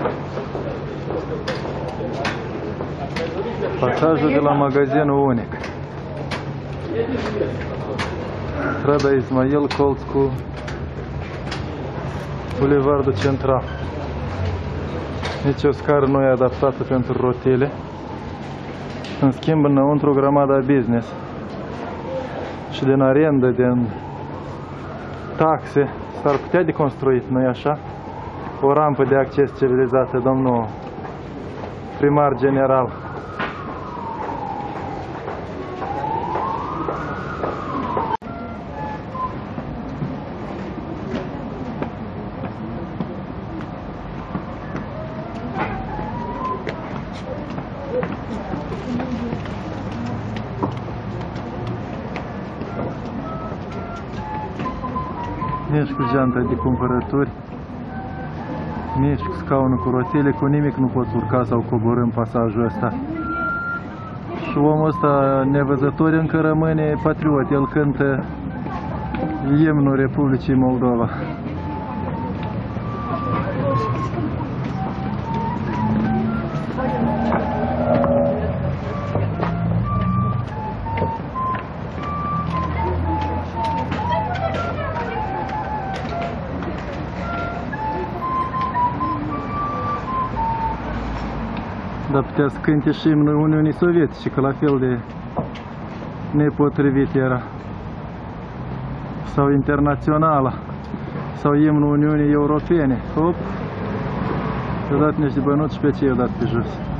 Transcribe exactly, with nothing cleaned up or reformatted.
Pasajul de la magazinul Unic. Strada Ismail, colț cu Bulevardul Central. Nici o scară nu e adaptată pentru rotile. În schimb, înăuntru grămada business și din arendă, din taxe, s-ar putea de construit, nu-i așa? O rampă de acces civilizată, domnul primar general. Nici cu geanta de cumpărături, nici cu scaunul cu rotile, cu nimic nu poți urca sau coborî în pasajul ăsta. Și omul ăsta nevăzător încă rămâne patriot, el cântă imnul Republicii Moldova. Dar putea să cânte și imnul Uniunii Sovietice, că la fel de nepotrivit era. Sau Internaționala, sau imnul Uniunii Europene. Hop! I-au dat niște bănuți și pe ce i-au dat pe jos.